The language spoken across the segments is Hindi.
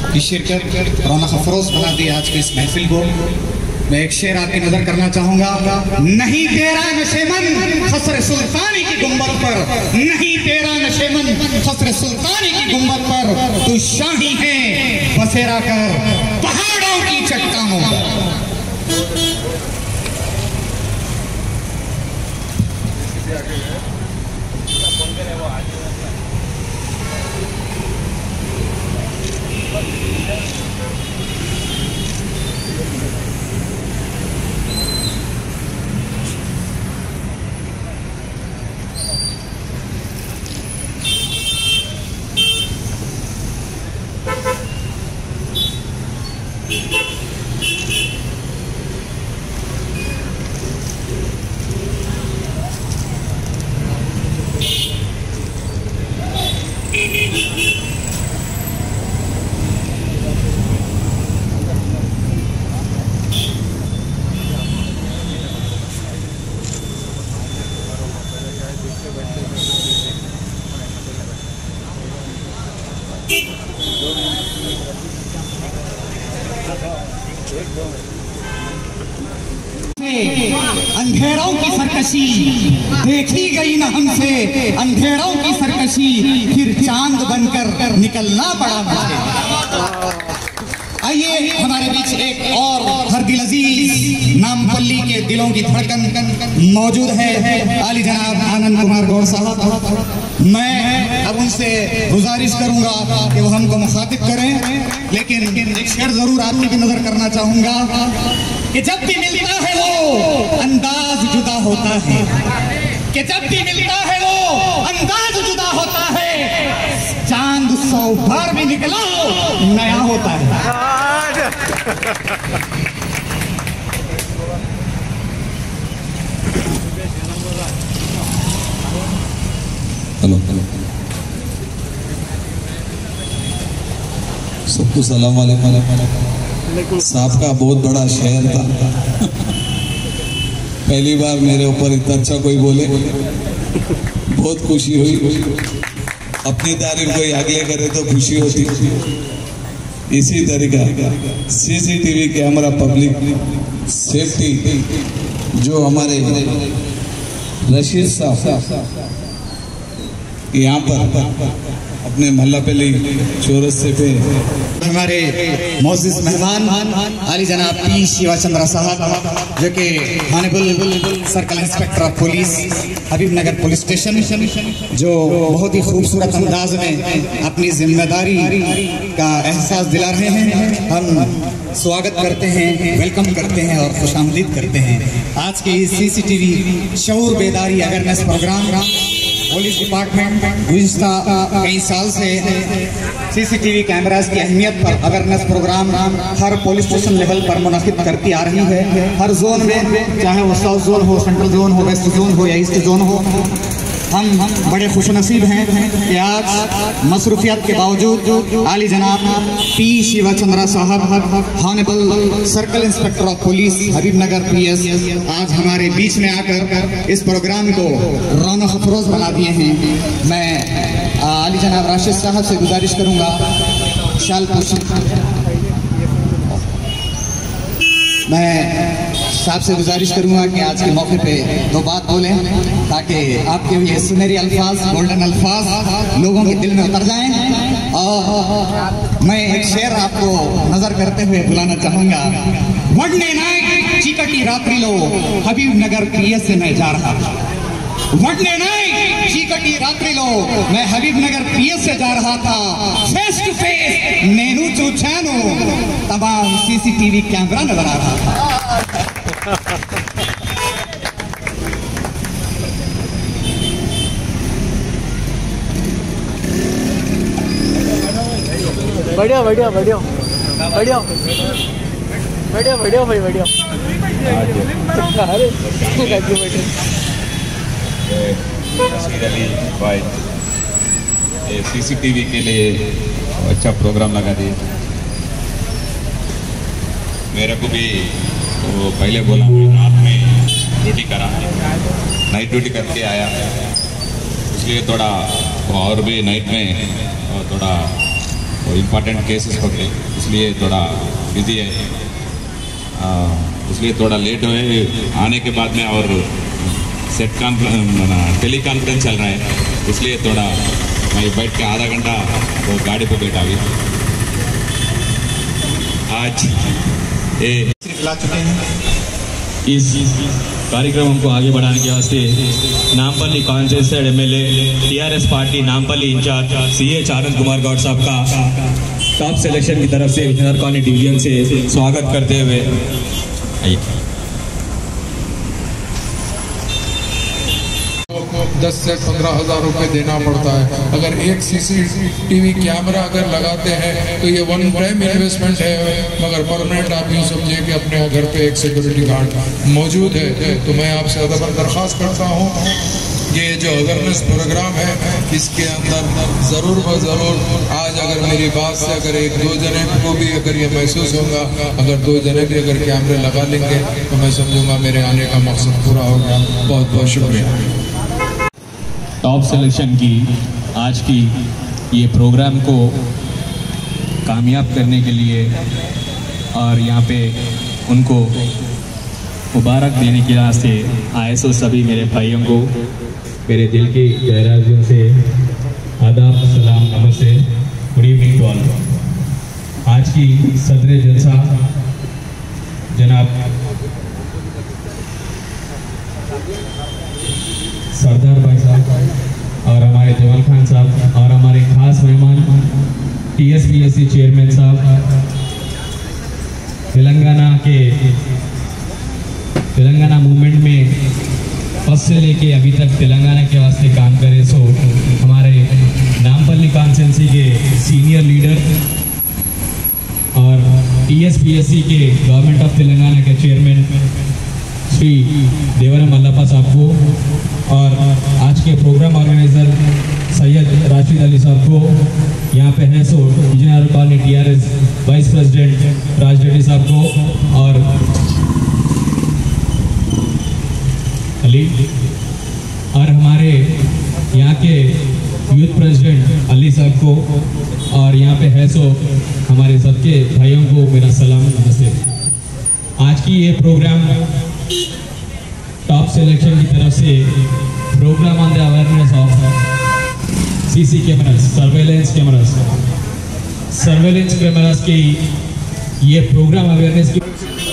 की शिरकत रौनक अफरोज बना दी आज की इस महफिल को। मैं एक शेर आपकी नजर करना चाहूंगा। नहीं तेरा नशेमन खसर सुल्तानी की गुंबद पर, नहीं तेरा नशेमन खसर सुल्तानी की गुंबद पर, तू शाही है बसेरा कर पहाड़ों की चट्टानों पर। अंधेरों की सरकशी देखी गई न हमसे, अंधेरों की सरकशी फिर चांद बनकर निकलना पड़ा मुझे। आइए हमारे बीच एक और हर दिल अजीज नामपल्ली के दिलों की धड़कन मौजूद है, आली जनाब आनंद कुमार गौड़ साहब। मैं अब उनसे गुजारिश करूंगा कि वो हमको मुखातिब करें, लेकिन एक शेर जरूर आपकी भी नजर करना चाहूंगा कि जब भी मिलता है वो अंदाज जुदा होता है, कि जब भी मिलता है वो अंदाज जुदा होता है, चांद 100 बार भी निकला नया होता है। हेलो सबको सलाम वालेकुम। साहब का बहुत बड़ा शहर था, पहली बार मेरे ऊपर इतना अच्छा कोई बोले, बहुत खुशी हुई। अपनी तारीफ कोई अगले करे तो खुशी होती। इसी तरीका सीसीटीवी कैमरा पब्लिक सेफ्टी जो हमारे रशीद साहब यहाँ पर अपने महल्लापल्ली चौरस्ते पे हमारे मोअज़्ज़िज़ मेहमान आली जनाब पी शिवा चंद्रा साहब, जो कि honourable circle inspector of police Habibnagar police station, जो बहुत ही खूबसूरत अंदाज में अपनी जिम्मेदारी का एहसास दिला रहे हैं। हम स्वागत करते हैं, वेलकम करते हैं और खुशामदीद करते हैं आज के इस सीसीटीवी शऊर बेदारी अवेयरनेस प्रोग्राम। पुलिस डिपार्टमेंट गुज़िश्ता कई साल से सीसीटीवी कैमरास की अहमियत पर अवेयरनेस प्रोग्राम हर पुलिस स्टेशन लेवल पर मुनक़िद करती आ रही है। हर जोन में, चाहे वो साउथ जोन हो, सेंट्रल जोन हो, वेस्ट जोन हो या ईस्ट जोन हो, हम बड़े खुशनसीब हैं कि आज मसरूफियत के बावजूद आली जनाब पी शिवा चंद्रा साहब honourable circle inspector of police Habibnagar PS आज हमारे बीच में आकर इस प्रोग्राम को रौनक अफरोज बना दिए हैं। मैं आली जनाब राशिद साहब से गुजारिश करूंगा शाल मैं साहब से गुजारिश करूंगा कि आज के मौके पे 2 बात बोलें, ताकि आपके ये सुनहरी अल्फाज, गोल्डन अल्फाज लोगों के दिल में उतर जाएं। और मैं एक शेर आपको नजर करते हुए बुलाना चाहूंगा। वडने नाइट चीकटी रात्रिलो हबीबनगर PS से मैं जा रहा था। वडने नाइट चीकटी रात्रिलो मैं हबीबनगर PS से जा रहा था। फेस टू फेस नेनू चूचानो तमाम सीसीटीवी कैमरा नजर आ रहा था। बढ़िया बढ़िया बढ़िया बढ़िया बढ़िया बढ़िया भाई बढ़िया। अरे भाई सीसीटीवी के लिए अच्छा प्रोग्राम लगा दिए। मेरे को भी वो पहले बोला रात में ड्यूटी करा, नाइट ड्यूटी करके आया, इसलिए थोड़ा और भी नाइट में थोड़ा इम्पोर्टेंट केसेस पकड़े, इसलिए थोड़ा बिजी है, इसलिए थोड़ा लेट हुए आने के बाद में। और सेट टेली कॉन्फ्रेंस चल रहा है, इसलिए थोड़ा मैं बैठ के आधा घंटा वो गाड़ी पे बैठा भी। आज ला चुके हैं। इस कार्यक्रम को आगे बढ़ाने के वास्ते Nampally constituency MLA TRS party Nampally in-charge CH Anand Kumar Goud साहब का टॉप सिलेक्शन की तरफ से विजयनगर कॉलोनी डिवीजन से स्वागत करते हुए आइए। 10 से 15 हज़ार रुपये देना पड़ता है। अगर एक CCTV कैमरा अगर लगाते हैं तो ये वन टाइम इन्वेस्टमेंट है, मगर परमानेंट आप यूँ समझिए कि अपने घर पे एक सिक्योरिटी गार्ड मौजूद है। तो मैं आपसे अदबन दरख्वास्त करता हूँ, ये जो अवेयरनेस प्रोग्राम है इसके अंदर ज़रूर व ज़रूर आज अगर मेरी बात से अगर एक दो जने को भी अगर ये महसूस होगा, अगर 2 जने भी अगर कैमरे लगा लेंगे तो मैं समझूंगा मेरे आने का मकसद पूरा होगा। बहुत बहुत शुक्रिया। टॉप सिलेक्शन की आज की ये प्रोग्राम को कामयाब करने के लिए और यहाँ पे उनको मुबारक देने के वास्ते आए सो सभी मेरे भाइयों को मेरे दिल की गहराइयों से आदाब, सलाम, नमस्ते, गुड इवनिंग टू ऑल। आज की सदर जलसा जनाब सरदार भाई साहब और हमारे जमाल खान साहब और हमारे खास मेहमान TSPSC चेयरमैन साहब, तेलंगाना मूवमेंट में फर्स्ट से लेके अभी तक तेलंगाना के वास्ते काम करे सो हमारे नामपल्ली कॉन्स्टिट्यूंसी के सीनियर लीडर और TSPSC के गवर्नमेंट ऑफ तेलंगाना के चेयरमैन श्री देवरा मल्लप्पा साहब को और आज के प्रोग्राम ऑर्गेनाइजर सैयद राशिद अली साहब को, यहाँ पे हैं so Vijaynagar colony TRS vice president Raj Reddy साहब को और अली और हमारे यहाँ के यूथ प्रेसिडेंट अली साहब को और यहाँ पे है सो हमारे सबके भाइयों को मेरा सलाम, नमस्ते। आज की ये प्रोग्राम टॉप सिलेक्शन की तरफ से programme on the awareness of CC cameras, surveillance cameras की ये प्रोग्राम अवेयरनेस की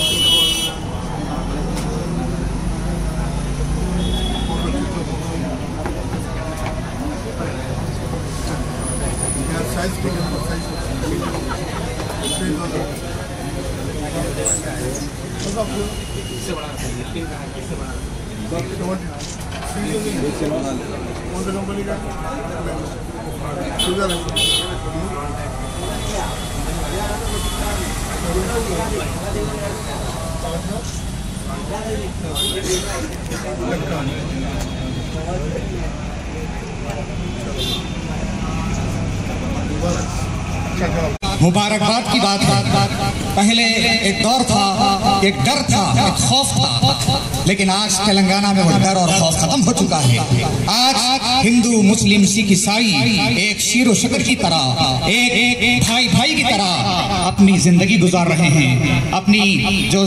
मुबारकबाद की बात है। पहले एक दौर था, एक डर था, एक खौफ था, लेकिन आज तेलंगाना में वो डर और खौफ खत्म हो चुका है। आज हिंदू, मुस्लिम, सिख, ईसाई एक शीरो शकर की तरह, एक भाई भाई की तरह अपनी जिंदगी गुजार रहे हैं। अपनी जो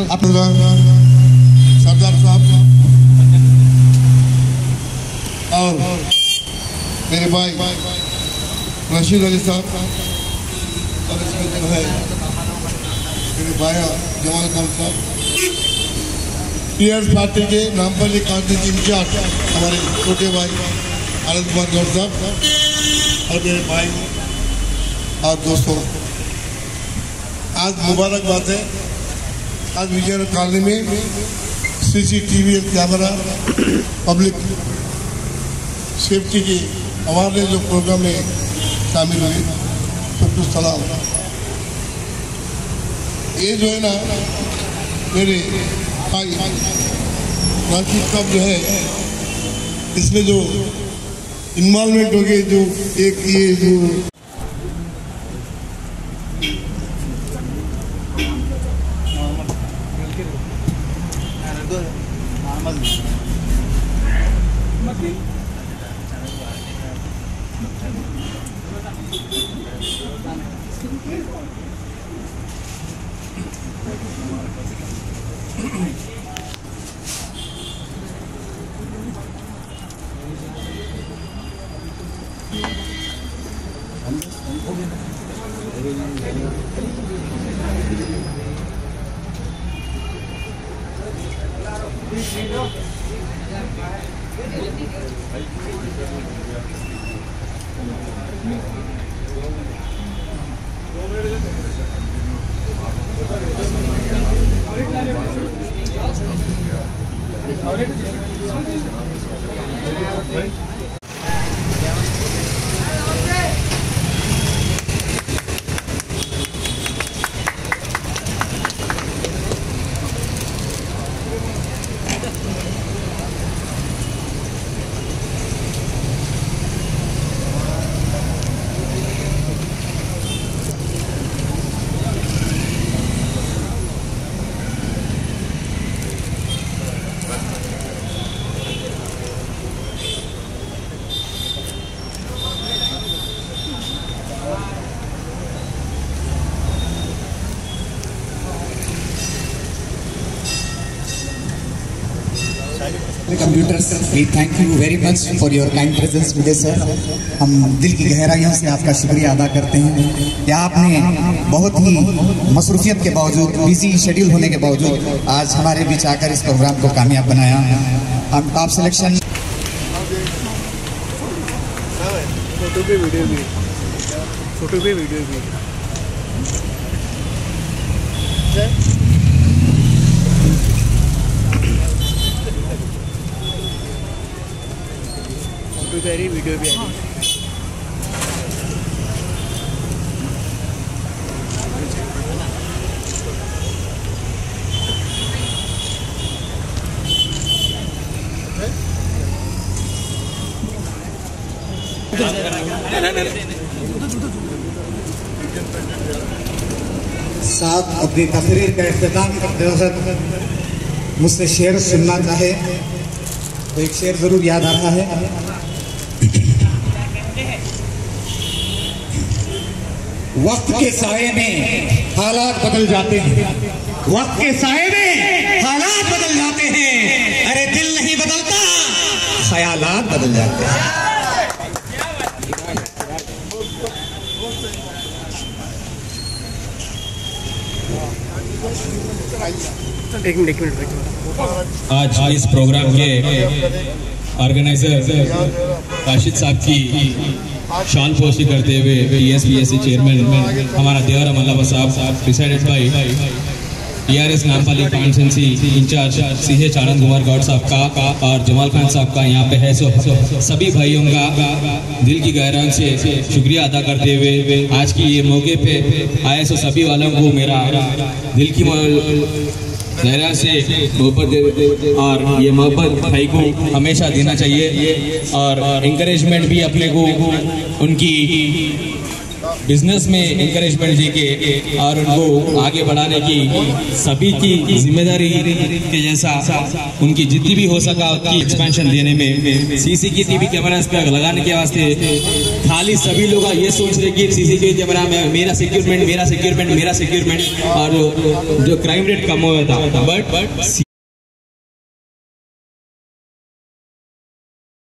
सरदार साहब और मेरे भाई राशिद अली साहब और इसमें जो है मेरे भाई जमाल खान साहब, टीआरएस पार्टी के नामपल्ली कॉन्स्टिट्यूंसी इंचार्ज हमारे छोटे भाई आनंद कुमार गौड़ साहब और मेरे भाई और दोस्तों, आज मुबारकबाद है। आज विजयनगर कॉलोनी में CCTV कैमरा पब्लिक सेफ्टी की हमारे जो प्रोग्राम में शामिल हुए, सबको सलाम। ये जो है ना मेरे भाई राशिद साहब जो है, इसमें जो इन्वॉल्वमेंट हो गई, जो एक ये जो computers, we thank you very much for your kind presence Vijay sir. हम दिल की गहराइयों से आपका शुक्रिया अदा करते हैं कि आपने बहुत ही मसरूफियत के बावजूद, बिजी शेड्यूल होने के बावजूद आज हमारे बीच आकर इस प्रोग्राम को कामयाब बनाया। हम टॉप सिलेक्शन फोटो पे वीडियो भी, फोटो पे वीडियो भी। फोटो कह रही, वीडियो भी आ रही। साथ अपनी तकरीर का इख्तिताम करते वक्त मुझसे शेर सुनना चाहे तो एक शेर जरूर याद आ रहा है। वक्त के साये में हालात बदल जाते हैं, वक्त के साये में हालात बदल जाते हैं, अरे दिल नहीं बदलता, ख्यालात बदल जाते हैं। एक मिनट। आज इस प्रोग्राम के ऑर्गेनाइजर राशिद साहब की शान पोशी करते हुए PSPSC चेयरमैन हमारा देवरा मल्लाबा साहब, presided by TRS Nampally constituency in-charge CH Anand Kumar Goud साहब का और जमाल खान साहब का यहाँ पे है। सो सभी भाइयों का दिल की गहराई से शुक्रिया अदा करते हुए आज की ये मौके पे आए सो सभी वालों को मेरा दिल की गहराई से मोहब्बत और ये मोहब्बत भाई को हमेशा देना चाहिए और इंकरेजमेंट भी अपने को उनकी बिजनेस में इंकरेजमेंट देके और उनको आगे बढ़ाने की सभी की जिम्मेदारी के जैसा उनकी जितनी भी हो सका उनकी एक्सपेंशन देने में CCTV कैमरास पे लगाने के वास्ते खाली सभी लोग ये सोच रहे कि CCTV कैमरा में मेरा सिक्योरमेंट और जो क्राइम रेट कम हुआ था, बट